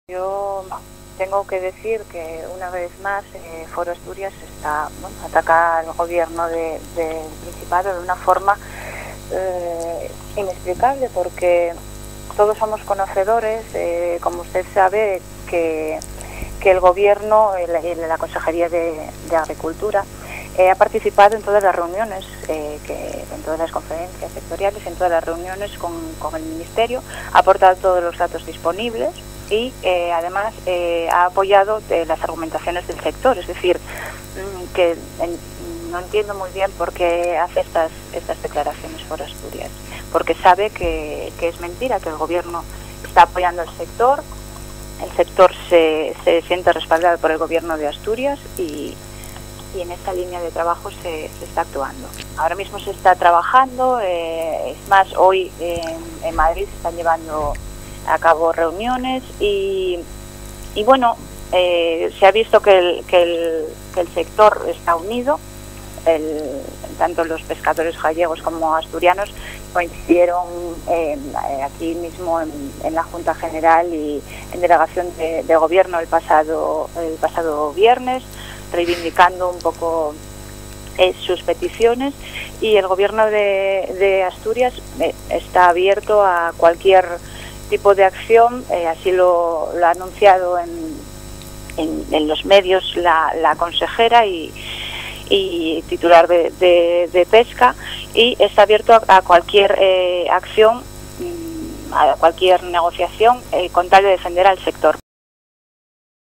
Yo tengo que decir que una vez más Foro Asturias ataca al gobierno del Principado de una forma inexplicable, porque todos somos conocedores, como usted sabe, que el gobierno, la Consejería de Agricultura, ha participado en todas las reuniones, en todas las conferencias sectoriales, en todas las reuniones con el Ministerio, ha aportado todos los datos disponibles y además ha apoyado las argumentaciones del sector. Es decir, que no entiendo muy bien por qué hace estas declaraciones por Asturias, porque sabe que es mentira, que el gobierno está apoyando al sector, el sector se siente respaldado por el gobierno de Asturias y en esta línea de trabajo se está actuando. Ahora mismo se está trabajando, es más, hoy en Madrid se están llevando a cabo reuniones y bueno, se ha visto que el sector está unido. Tanto los pescadores gallegos como asturianos coincidieron aquí mismo en la Junta General y en delegación de gobierno el pasado viernes, reivindicando un poco sus peticiones, y el gobierno de Asturias está abierto a cualquier tipo de acción, así lo ha anunciado en los medios la consejera y titular de pesca, y está abierto a cualquier acción, a cualquier negociación con tal de defender al sector.